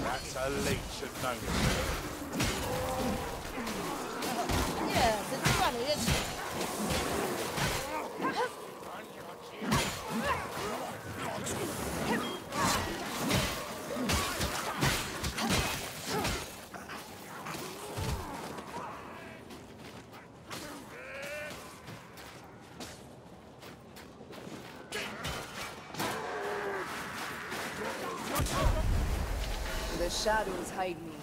That's a leech of notice. Yes, it's funny, isn't it? The shadows hide me.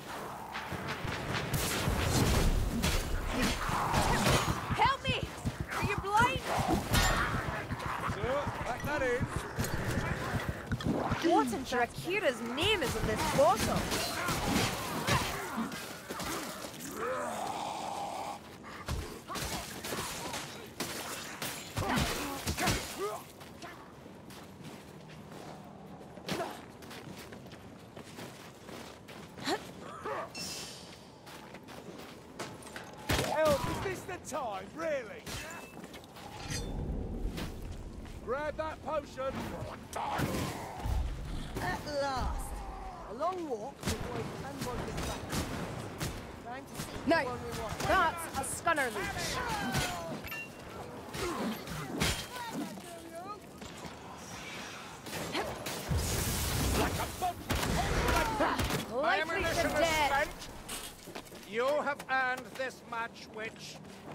Help me! Are you blind? So, back that in. What in Drakira's name is in this bottle? Help, is this the time, really? Grab that potion. At last. A long walk to avoid unwanted traffic. Time to see No, the one we want. that's a scunner leech. Like a boat. My Likely ammunition to is death. spent. You have earned this match, witch.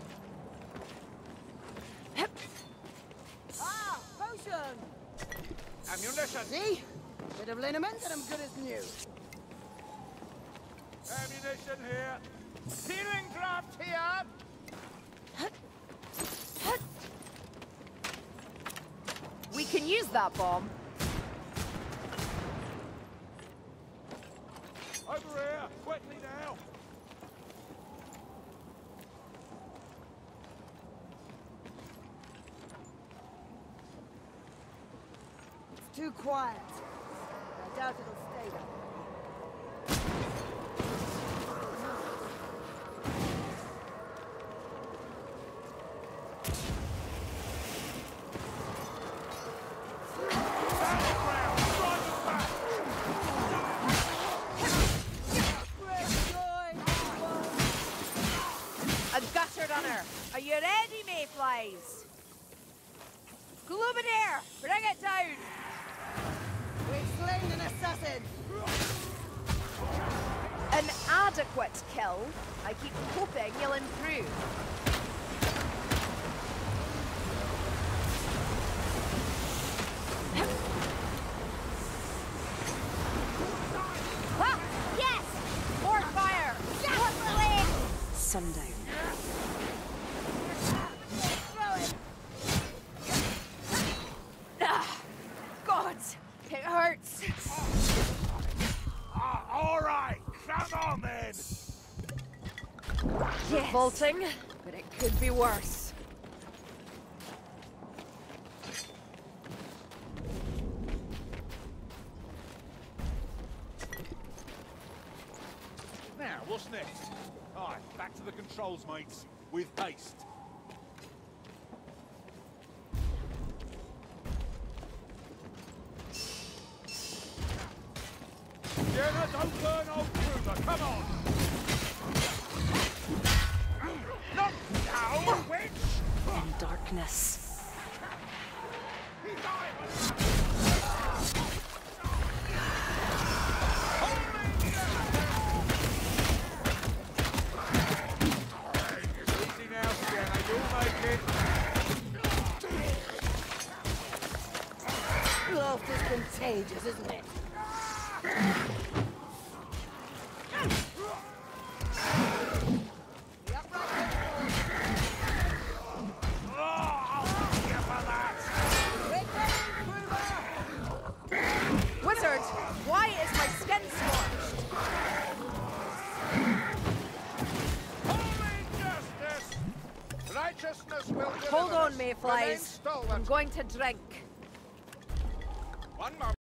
Ah, potion! Ammunition. See? Bit of liniment and I'm good as new. Ammunition here. Healing draft here. We can use that bomb. Over here, quickly now. It's too quiet. I doubt it'll stay that way. A gutter runner. Are you ready, mayflies? Gloominair, bring it down. We've slain an assassin! An adequate kill. I keep hoping you'll improve. Ah, yes! More fire! More flame! Sundown. Ah, God, it hurts. All right, come on then. Yes. Vaulting, but it could be worse. Now, what's next? Aye, back to the controls, mates, with haste. Jenna, don't burn old Kruger, come on! Not now, witch! In darkness. Easy now, Jenna, you'll make it. Love is contagious, isn't it? Wizard, why is my skin scorched? Holy justice! Righteousness will deliver Hold on, us. mayflies. Remain stalwart. I'm going to drink. One moment.